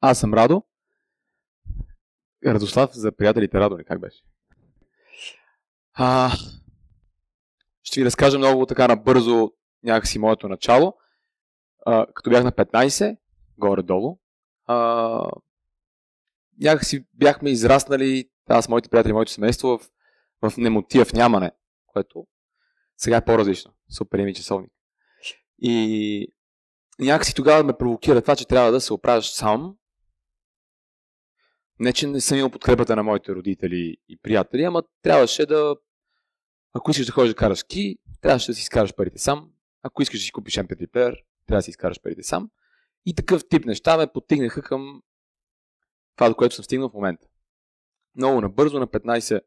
Аз съм Радо. Радослав за приятелите Радо, ли как беше? А, ще ви разкажа много така набързо някакси моето начало. Като бях на 15, горе-долу, някакси бяхме израснали, аз, моите приятели, моето семейство в немотия, в нямане, което сега е по-различно. Супер ими часовник. И някакси тогава ме провокира това, че трябва да се оправяш сам. Не, че не съм имал подкрепата на моите родители и приятели, ама трябваше да... Ако искаш да ходиш да караш ски, трябваше да си изкараш парите сам. Ако искаш да си купиш MP3 плеер, трябва да си изкараш парите сам. И такъв тип неща ме подтигнаха към това, до което съм стигнал в момента. Много набързо, на 15,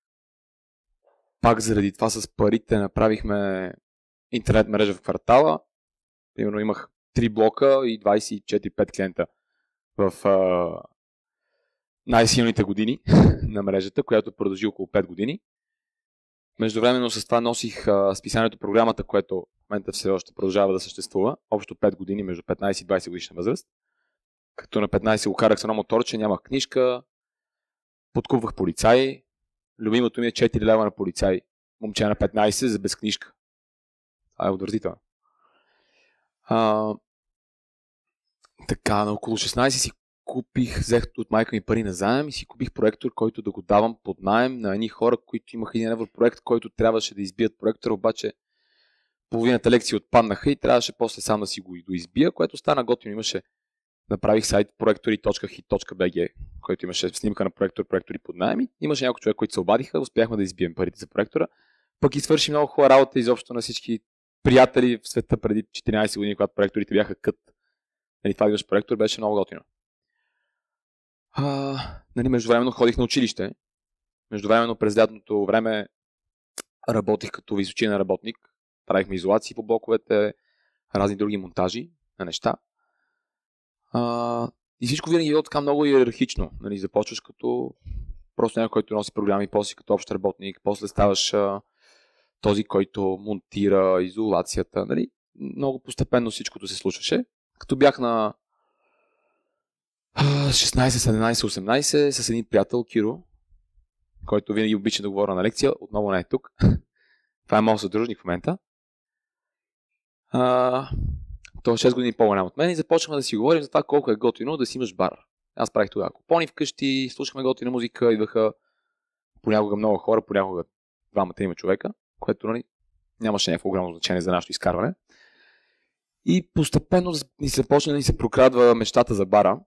пак заради това с парите направихме интернет мрежа в квартала. Примерно имах 3 блока и 24-5 клиента в най-силните години на мрежата, която продължи около 5 години. Междувременно с това носих списанието програмата, което в момента все още продължава да съществува. Общо 5 години, между 15 и 20 годишна възраст. Като на 15 го карах с едно моторче, нямах книжка, подкупвах полицаи. Любимото ми е 4 лева на полицай. Момче на 15 за без книжка. Това е отвратително. Така, на около 16 си взех от майка ми пари на заем и си купих проектор, който да го давам под наем на едни хора, които имаха 1 евро проект, който трябваше да избият проектора, обаче половината лекции отпаднаха и трябваше после сам да си го доизбия, което стана готино. Направих сайт проектори.hit.bg, който имаше снимка на проектори под наем и имаше няколко човек, които се обадиха, успяхме да избием парите за проектора. Пък и свърши много хубава работа изобщо на всички приятели в света преди 14 години, когато проекторите бяха кът. Това имаш проектор, беше много готино. Междувременно ходих на училище. Междувременно през лятното време работих като височинен работник. Правихме изолации по блоковете, разни други монтажи на неща. И всичко винаги е така много иерархично. Започваш като просто някой, който носи програми, после като общ работник, после ставаш този, който монтира изолацията. Много постепенно всичкото се случваше. Като бях на 16, 17, 18 с един приятел, Киро, който винаги обича да говоря на лекция, отново не е тук. Това е моят съдружник в момента. Той е 6 години по-голям от мен и започнахме да си говорим за това колко е готино да си имаш бар. Аз правих тогава купони вкъщи, слушахме готина музика, идваха понякога много хора, понякога 2-3 човека, което нямаше някакво голямо значение за нашето изкарване. И постепенно ни се почна да ни се прокрадва мечтата за бара.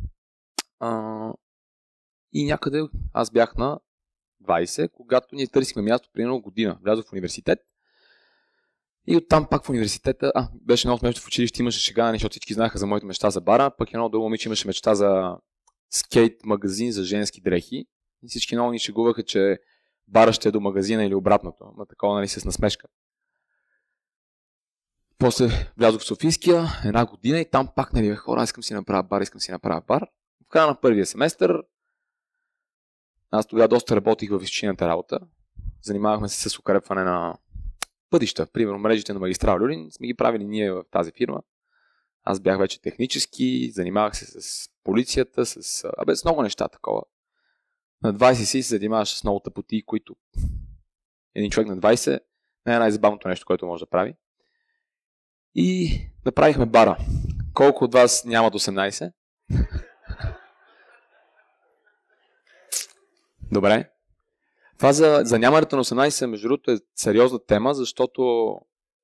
И някъде аз бях на 20, когато ние търсихме място примерно година. Влязох в университет. И оттам пак в университета, беше много смешно, в училище имаше шега, защото всички знаеха за моите мечта за бара, пък едно друго момиче имаше мечта за скейт магазин за женски дрехи. И всички много ни шегуваха, че бара ще е до магазина или обратното. Ма такова, с насмешка. После влязох в Софийския 1 година и там пак хора, искам си направя бар. В края на първия семестър аз тогава доста работих в изчинената работа. Занимавахме се с укрепване на пътища. Примерно мрежите на магистрал Люлин сме ги правили ние в тази фирма. Аз бях вече технически, занимавах се с полицията, с много неща такова. На 20 си се занимаваш с много тъпоти, които един човек на 20 не е най-забавното нещо, което може да прави. И направихме бара. Колко от вас нямат 18? Добре. Това за нямането на 18, между другото, е сериозна тема, защото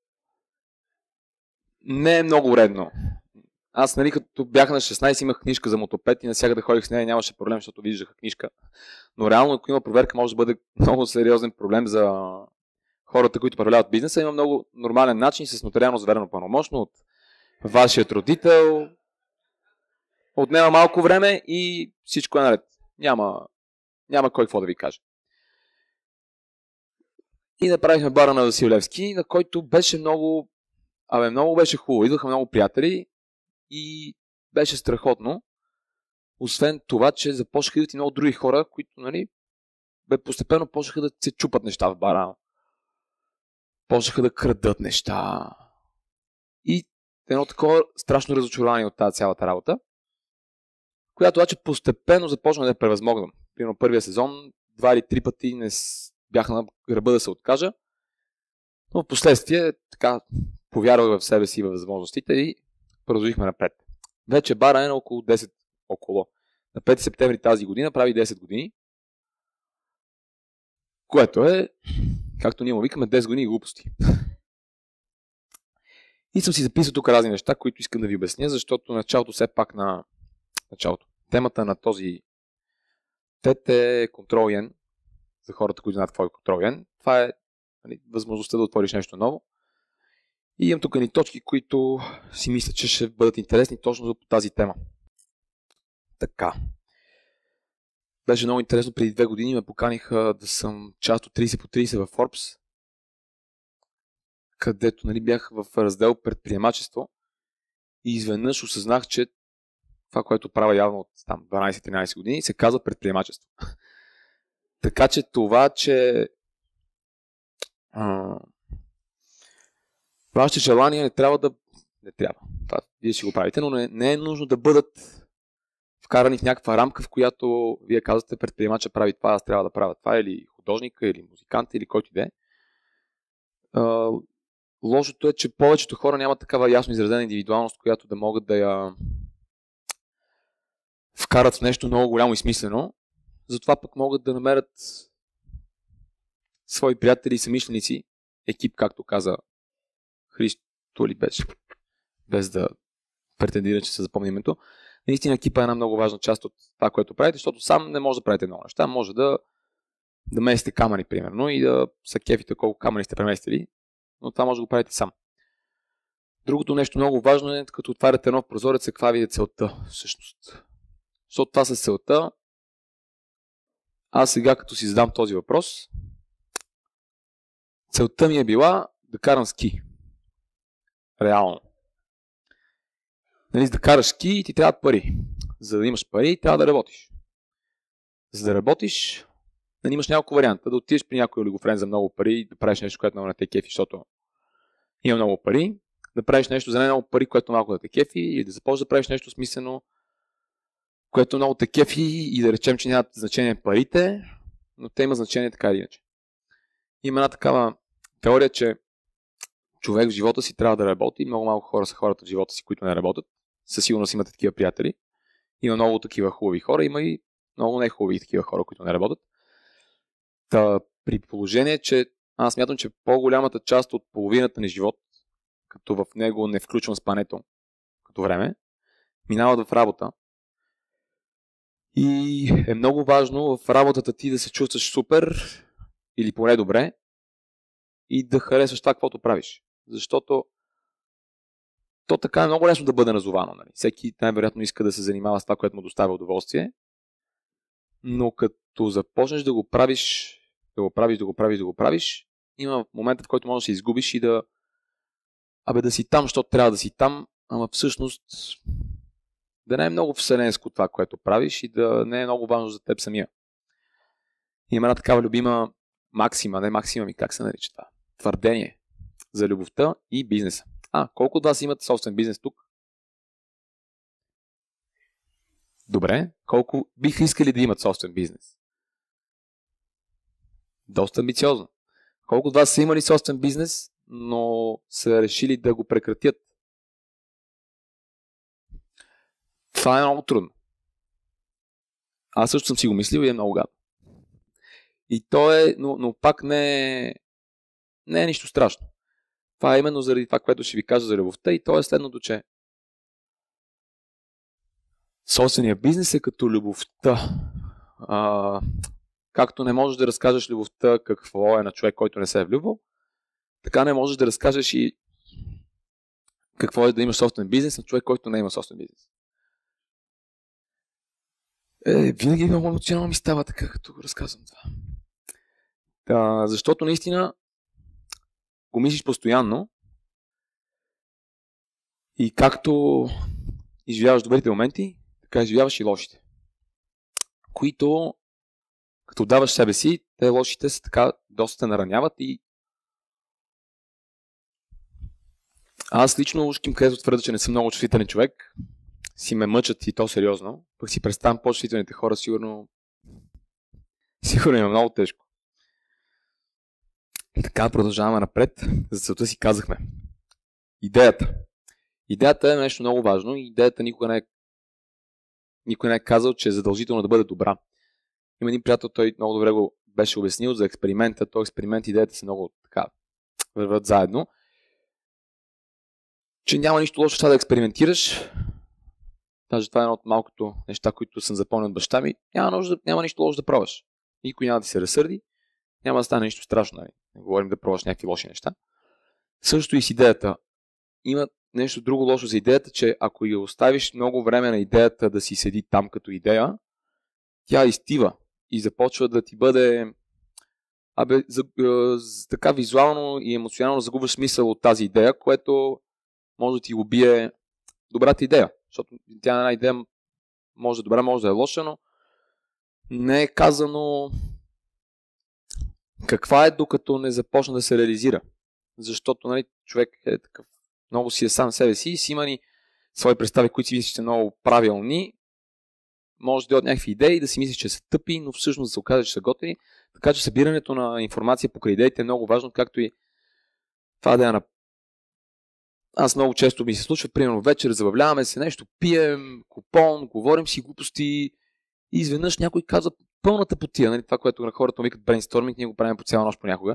не е много редно. Аз, като бях на 16, имах книжка за мотопед и навсякъде ходих с нея, нямаше проблем, защото виждаха книжка. Но реално, ако има проверка, може да бъде много сериозен проблем за хората, които управляват бизнеса. Има много нормален начин с нотариално заверено пълномощно от вашият родител. Отнема малко време и всичко е наред. Няма кой какво да ви каже. И направихме бара на Васил Левски, на който беше много беше хубаво. Идваха много приятели и беше страхотно. Освен това, че започнаха да идват и много други хора, които, постепенно почнаха да се чупат неща в бара. Почнаха да крадат неща. И едно такова страшно разочарование от тази цялата работа. която обаче постепенно започна да я превъзмогвам. Примерно първия сезон 2 или 3 пъти бях на ръба да се откажа, но в последствие така повярвах в себе си и в възможностите и продължихме напред. Вече бара е на около 10 На 5 септември тази година прави 10 години, което е, както ние му викаме, 10 години глупости. И съм си записал тук разни неща, които искам да ви обясня, защото началото все пак на началото. Темата на този тет е Control-N, за хората, които знаят какво е Control-N. Това е възможността да отвориш нещо ново. И имам тук ни точки, които си мисля, че ще бъдат интересни точно по тази тема. Така. Беше много интересно, преди 2 години ме поканиха да съм част от 30 по 30 в Forbes, където бях в раздел предприемачество и изведнъж осъзнах, че това, което правя явно от 12-13 години, се казва предприемачество. Така че това, че вашите желания не трябва. Това вие ще го правите, но не е нужно да бъдат вкарани в някаква рамка, в която вие казвате, предприемача прави това, аз трябва да правя това, или художника, или музиканта, или който и да е. Лошото е, че повечето хора нямат такава ясно изразена индивидуалност, която да могат да я вкарат в нещо много голямо и смислено. Затова пък могат да намерят свои приятели и съмишленици, екип, както каза Христо ли беше, без да претендира, че се запомни името. Наистина екипа е една много важна част от това, което правите, защото сам не може да правите много неща. Може да местите камъни, примерно, и да се кефите колко камъни сте преместили, но това може да го правите сам. Другото нещо много важно е, като отваряте нов прозорец, каква ви е целта всъщност. Защото това с целта, аз сега като си задам този въпрос, целта ми е била да карам ски. Реално. За да караш ски ти трябва пари. За да имаш пари, трябва да работиш. За да работиш, имаш няколко варианта. Да отидеш при някой олигофрен за много пари, да правиш нещо, което много не те кефи, защото има много пари. Да правиш нещо за не много пари, което малко да те кефи, или да започнеш да правиш нещо смислено, което много те кефи и да речем, че нямат значение парите, но те имат значение така или иначе. Има една такава теория, че човек в живота си трябва да работи. Много малко хора са хората в живота си, които не работят. Със сигурност имате такива приятели. Има много такива хубави хора, има и много нехубави такива хора, които не работят. При положение, че аз смятам, че по-голямата част от половината ни живот, като в него не включвам спането като време, минават в работа. И е много важно в работата ти да се чувстваш супер или поне добре и да харесваш това, каквото правиш. Защото то така е много лесно да бъде назовано. Всеки най-вероятно иска да се занимава с това, което му доставя удоволствие. Но като започнеш да го правиш, има момента, в който можеш да се изгубиш и да си там, защото трябва да си там, ама всъщност да не е много вселенско това, което правиш и да не е много важно за теб самия. Има една такава любима максима, не максима ми, как се нарича това? Твърдение за любовта и бизнеса. Колко от вас имат собствен бизнес тук? Добре. Колко биха искали да имат собствен бизнес? Доста амбициозно. Колко от вас са имали собствен бизнес, но са решили да го прекратят? Това е много трудно. Аз също съм си го мислил и е много гадно. И то е, но пак не е нищо страшно. Това е именно заради това, което ще ви кажа за любовта, и то е следното, че собственият бизнес е като любовта. Както не можеш да разкажеш любовта какво е на човек, който не се е влюбвал, така не можеш да разкажеш и какво е да имаш собствен бизнес на човек, който не има собствен бизнес. Винаги много емоционално ми става така, като го разказвам това. Защото наистина го мислиш постоянно и както изживяваш добрите моменти, така изживяваш и лошите. Които, като даваш себе си, те лошите са така доста нараняват и аз лично ушким, където твърда, че не съм много чувствителен човек, си ме мъчат и то сериозно, пък си представям по-чувствителните хора, сигурно има много тежко. И така продължаваме напред. За целта си казахме. Идеята. Идеята е нещо много важно и идеята никой не е казал, че е задължително да бъде добра. Има един приятел, той много добре го беше обяснил за експеримента. Този експеримент и идеята са много така върват заедно. Че няма нищо лошо да експериментираш. Даже това е едно от малкото неща, които съм запомнил от баща ми. Няма нищо лошо да пробваш. Никой няма да се разсърди. Няма да стане нищо страшно. Нали? Не говорим да пробваш някакви лоши неща. Също и с идеята. Има нещо друго лошо за идеята, че ако я оставиш много време на идеята да си седи там като идея, тя изтива и започва да ти бъде така визуално и емоционално загубваш смисъл от тази идея, което може да ти убие добрата идея. Защото тя една идея може да е добра, може да е лоша, но не е казано каква е, докато не започне да се реализира. Защото нали, човек е такъв, много си е сам себе си и си има ни свои представи, които си мислиш, че са много правилни. Може да дойдат някакви идеи, да си мислиш, че са тъпи, но всъщност да се окаже, че са готини. Така че събирането на информация покрай идеите е много важно, както и това да е на... Аз много често ми се случва, примерно вечер, забавляваме се, нещо пием, купон, говорим си глупости и изведнъж някой казва пълната потия, нали? Това, което на хората викат брейнсторминг, ние го правим по цяла нощ понякога.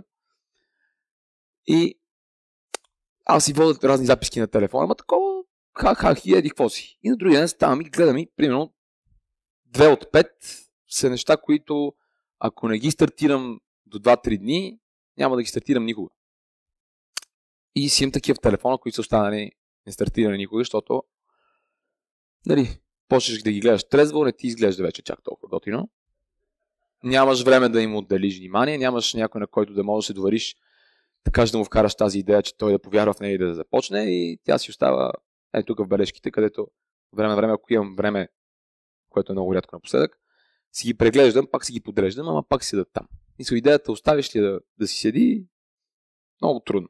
И аз си водя разни записки на телефона, ама такова, еди какво си. И на другия ден ставам и гледам и, примерно, 2 от 5 са неща, които ако не ги стартирам до 2-3 дни, няма да ги стартирам никога. И си имам такива в телефона, които са останали не стартирани никога, защото нали, почнеш да ги гледаш трезво, не ти изглежда вече чак толкова готино. Нямаш време да им отделиш внимание, нямаш някой, на който да можеш да се довериш, така да му вкараш тази идея, че той да повярва в нея и да започне и тя си остава тук в бележките, където време на време, ако имам време, което е много рядко напоследък, си ги преглеждам, пак си ги подреждам, ама пак си седат там. И с идеята оставиш ли да си седи, много трудно.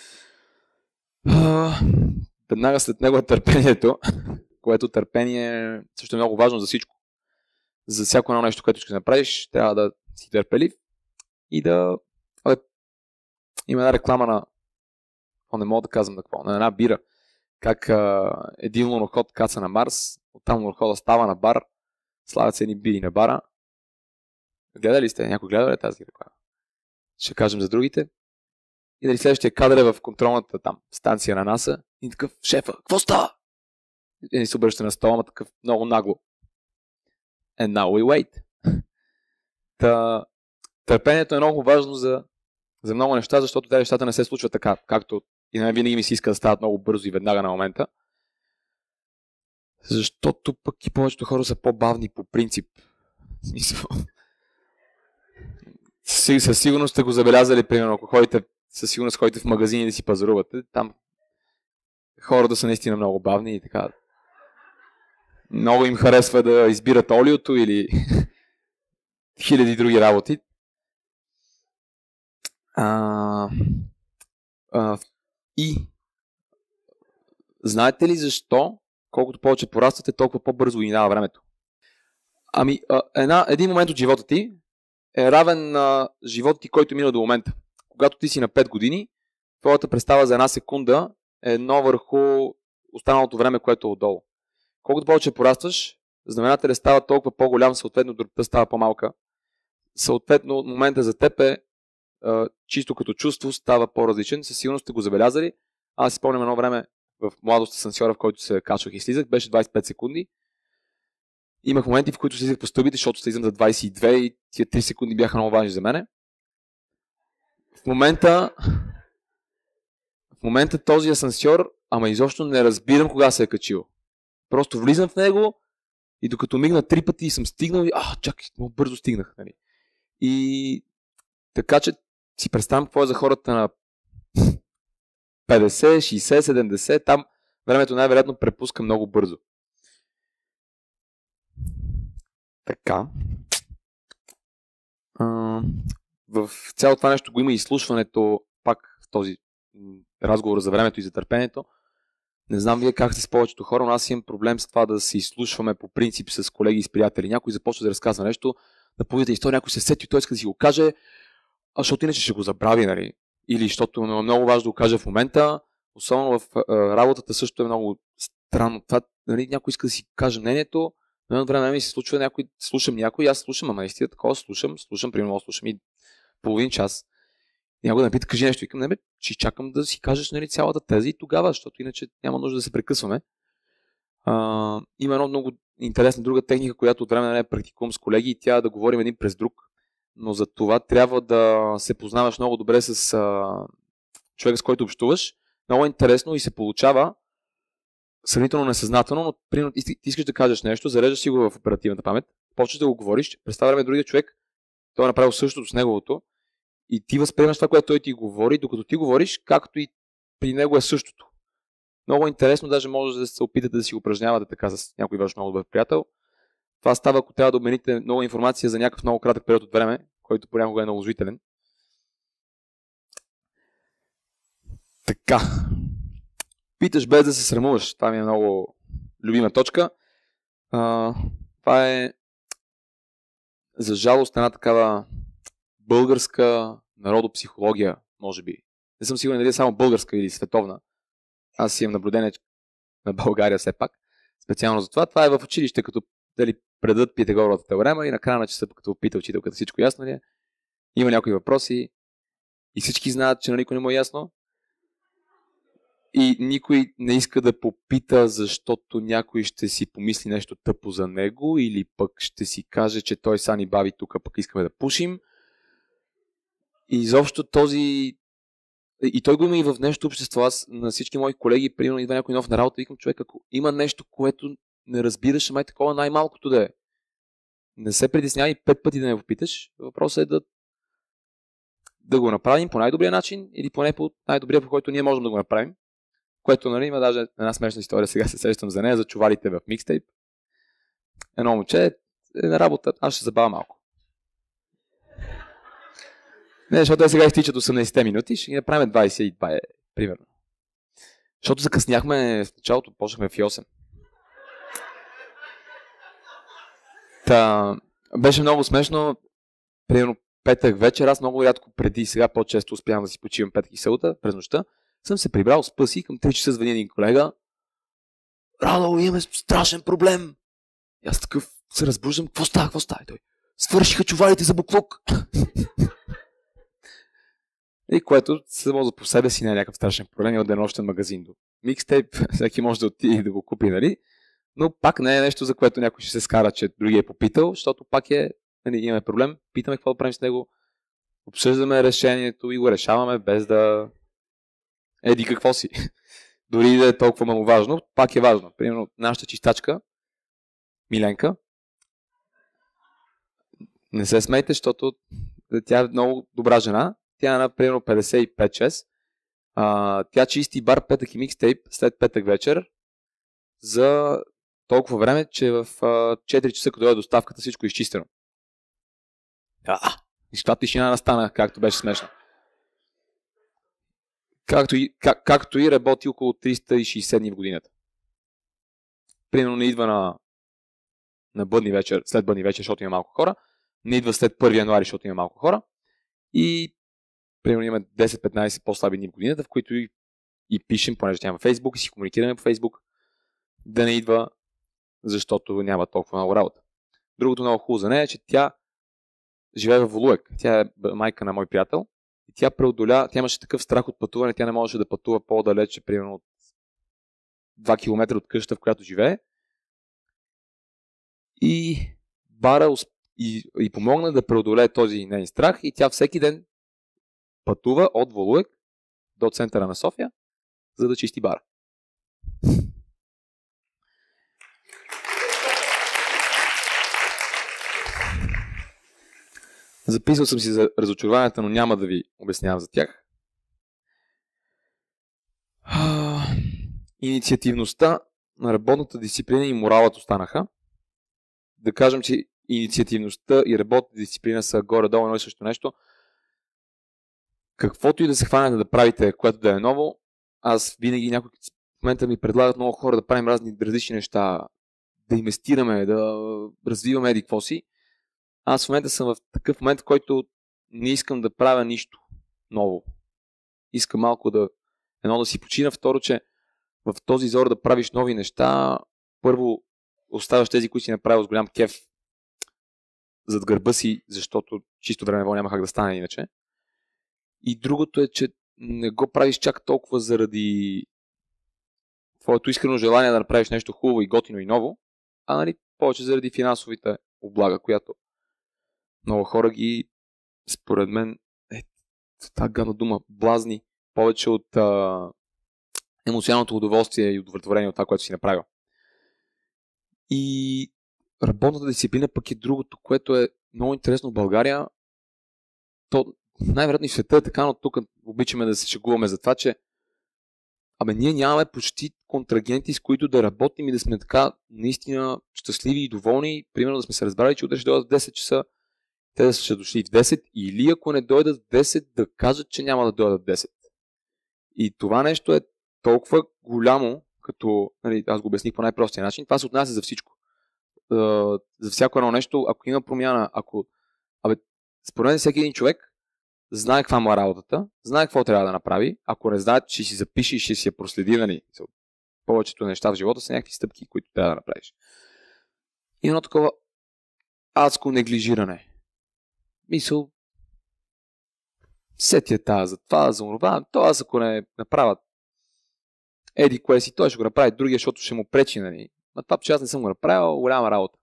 Веднага след него е търпението, което търпение също е много важно за всичко. За всяко едно нещо, което искаш да направиш, трябва да си търпелив и да... Има една реклама на... Не мога да казвам на какво. На една бира. Как един луноход каца на Марс, оттам лунохода става на бар, слагат се едни бири на бара. Гледали сте? Някой гледа ли тази реклама? Ще кажем за другите. И дали следващия кадър е в контролната там станция на НАСА и такъв, шефа, какво става? И ни се обръща на стола, такъв много нагло. And now we wait. Търпението е много важно за много неща, защото тези нещата не се случват така, както и на мен винаги ми се иска да стават много бързо и веднага на момента. Защото пък и повечето хора са по-бавни по принцип. Със сигурност сте го забелязали, примерно, ако ходите, със сигурност ходите в магазини да си пазарувате, там хората са наистина много бавни и така. Много им харесва да избират олиото или хиляди други работи. И знаете ли защо, колкото повече пораствате, толкова по-бързо минава времето? Един момент от живота ти е равен на живота ти, който мина до момента. Когато ти си на 5 години, твоята представа за една секунда е едно върху останалото време, което е отдолу. Колкото повече порастваш, знаменателят става толкова по-голям, съответно дробта става по-малка. Съответно, момента за теб е чисто като чувство става по-различен. Със сигурност сте го забелязали. Аз си спомням едно време в младост асансьора, в който се качвах и слизах, беше 25 секунди. Имах моменти, в които слизах по стълбите, защото слизам за 22 и тия 3 секунди бяха много важни за мене. В момента този асансьор, изобщо не разбирам кога се е качил. Просто влизам в него и докато мигна 3 пъти и съм стигнал и чакай, много бързо стигнах. Нали? И така че си представям какво е за хората на 50, 60, 70, там времето най-вероятно препуска много бързо. Така. В цялото това нещо го има и изслушването, пак в този разговор за времето и за търпението. Не знам вие как сте с повечето хора, но аз имам проблем с това да се изслушваме по принцип с колеги и с приятели. Някой започва да разказва нещо, да поведе история, някой се сети, той иска да си го каже, защото иначе ще го забрави, нали? Или защото е много важно да го каже в момента. Особено в работата също е много странно. Това, нали, някой иска да си каже мнението, но едно време ми се случва някой, слушам някой, аз слушам, ама наистина такова слушам, примерно слушам и половин час. И някой да ме пита, кажи нещо, викам, не бе, че чакам да си кажеш, нали, цялата теза и тогава, защото иначе няма нужда да се прекъсваме. Има едно много интересна друга техника, която от време на време практикувам с колеги и тя е да говорим един през друг. Но за това трябва да се познаваш много добре с човека, с който общуваш. Много интересно и се получава сравнително несъзнателно, но примерно ти искаш да кажеш нещо, зареждаш си го в оперативната памет, почваш да го говориш, през това време другия човек, той е направил същото с неговото и ти възприемаш това, което той ти говори, докато ти говориш, както и при него е същото. Много интересно, даже може да се опитате да си упражнявате така с някой ваш много добър приятел. Това става, ако трябва да обмените много информация за някакъв много кратък период от време, който понякога е наложителен. Така. Питаш без да се срамуваш. Това ми е много любима точка. Това е за жалост една такава българска народопсихология, може би. Не съм сигурен дали е само българска или световна. Аз имам наблюдение на България все пак. Специално за това. Това е в училище, като дали предадат Питагоровата теорема и на края на часа, като опита учителката всичко ясно ли е. Има някои въпроси и всички знаят, че на никой не му е ясно. И никой не иска да попита, защото някой ще си помисли нещо тъпо за него или пък ще си каже, че той са ни бави тук, пък искаме да пушим. И изобщо този... И той го има и в нещо общество. Аз на всички мои колеги, примерно идва някой нов на работа, викам, човек, ако има нещо, което не разбираш, ама е такова най-малкото да е. Не се притеснявай 5 пъти да не попиташ. Въпросът е да го направим по най-добрия начин или поне по най-добрия, по който ние можем да го направим. Което, нали, има даже една смешна история, сега се сещам за нея, за чувалите в микстейп. Едно момче е на работа, аз ще забавя малко. Не, защото сега изтичат 18 минути, ще ги направим 22, примерно. Защото закъсняхме в началото, почнахме в 8. Беше много смешно. Примерно петък вечер, аз много рядко преди, сега по-често успявам да си почивам петък и събота, през нощта, съм се прибрал с пъси, към 3 часа звъни един колега. Радо, имаме страшен проблем. И аз такъв се разбуждам, какво става? Той, свършиха чувалите за буклук. И което само по себе си не е някакъв страшен проблем, от денощен магазин до микстейп, всеки може да отиде и да го купи, нали? Но пак не е нещо, за което някой ще се скара, че другия е попитал, защото пак имаме проблем, питаме какво да правим с него, обсъждаме решението и го решаваме без да еди какво си. Дори да е толкова маловажно, пак е важно. Примерно нашата чистачка, Миленка, не се смейте, защото тя е много добра жена. Тя е на примерно 55-6. Тя чисти бар, петък и микстейп след петък вечер за толкова време, че в 4 часа, като е доставката, всичко е изчистено. И с това тишина настана, както беше смешно. Както и работи около 360 дни в годината. Примерно не идва на бъдни вечер, след бъдни вечер, защото има малко хора. Не идва след 1 януари, защото има малко хора. И примерно има 10-15 по-слаби дни в годината, в които и пишем, понеже няма Фейсбук и си комуникираме по Фейсбук, да не идва, защото няма толкова много работа. Другото много хубаво за нея е, че тя живее в Волуек. Тя е майка на мой приятел. И тя имаше такъв страх от пътуване, тя не можеше да пътува по-далече, примерно от 2 км от къща, в която живее. И бара и помогна да преодолее този нейн страх и тя всеки ден пътува от Волуек до центъра на София, за да чисти бара. Записал съм си за разочарованията, но няма да ви обяснявам за тях. Инициативността на работната дисциплина и моралът останаха. Да кажем, че инициативността и работната дисциплина са горе-долу едно и също нещо. Каквото и да се хванете да правите, което да е ново, аз винаги в момента ми предлагат много хора да правим различни неща, да инвестираме, да развиваме еди какво си. Аз в момента съм в такъв момент, в който не искам да правя нищо ново. Искам малко да си почина, второ, че в този зор да правиш нови неща, първо оставаш тези, които си направил с голям кеф зад гърба си, защото чисто времево няма как да стане иначе. И другото е, че не го правиш чак толкова заради твоето искрено желание да направиш нещо хубаво и готино и ново, а нали, повече заради финансовите облага, която много хора ги, според мен, тази гадна дума, блазни повече от емоционалното удоволствие и удовлетворение от това, което си направил. И работната дисциплина пък е другото, което е много интересно в България. То най-вероятно и в света е така, но тук обичаме да се шегуваме за това, че ние нямаме почти контрагенти, с които да работим и да сме така наистина щастливи и доволни. Примерно да сме се разбрали, че утре ще дойдат в 10 часа, те да са дошли в 10, или ако не дойдат в 10, да кажат, че няма да дойдат в 10. И това нещо е толкова голямо, като нали, аз го обясних по най-простия начин, това се отнася за всичко. За всяко едно нещо, ако има промяна, според мен всеки един човек знае каква му е работата, знае какво трябва да направи. Ако не знае, ще си запише и ще си я проследи, нали. Повечето неща в живота са някакви стъпки, които трябва да направиш. И едно такова адско неглижиране. Мисъл, сетия тази за това, за онова, то аз ако не направят еди кое си, той ще го направи другия, защото ще му пречи, нали. А това, че аз не съм го направил, голяма работа.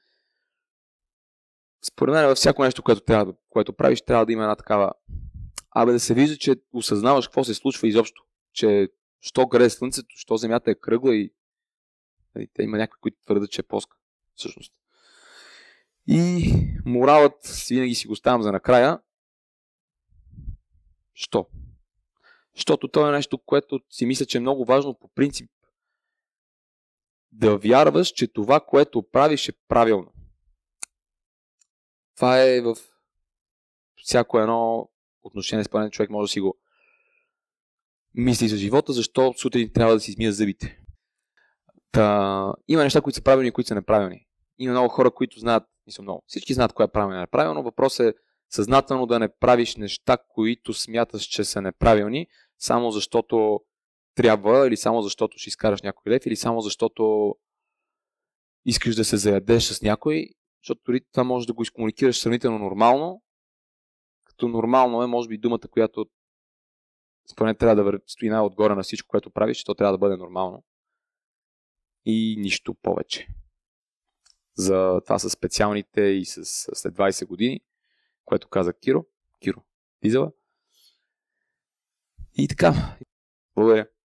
Според мен във всяко нещо, което правиш, трябва да има една такава да се вижда, че осъзнаваш какво се случва изобщо. Че що грее слънцето, що земята е кръгла и те има някои, които твърдят, че е плоска. Всъщност. И моралът винаги си го ставам за накрая. Що? Защото то е нещо, което си мисля, че е много важно по принцип. Да вярваш, че това, което правиш е правилно. Това е в всяко едно отношение, според мен човек може да си го мисли за живота, защо сутрин трябва да си измия зъбите. Има неща, които са правилни и които са неправилни. Има много хора, които знаят, всички знаят кое е правилно и неправилно. Въпрос е съзнателно да не правиш неща, които смяташ, че са неправилни, само защото трябва, или само защото ще изкараш някой лев, или само защото искаш да се заядеш с някой, защото дори това може да го изкомуникираш сравнително нормално. Като нормално е, може би, думата, която според мен трябва да стои най-отгоре на всичко, което правиш, че то трябва да бъде нормално. И нищо повече. За това са специалните и след 20 години, което каза Киро Дизела. И така. Благодаря.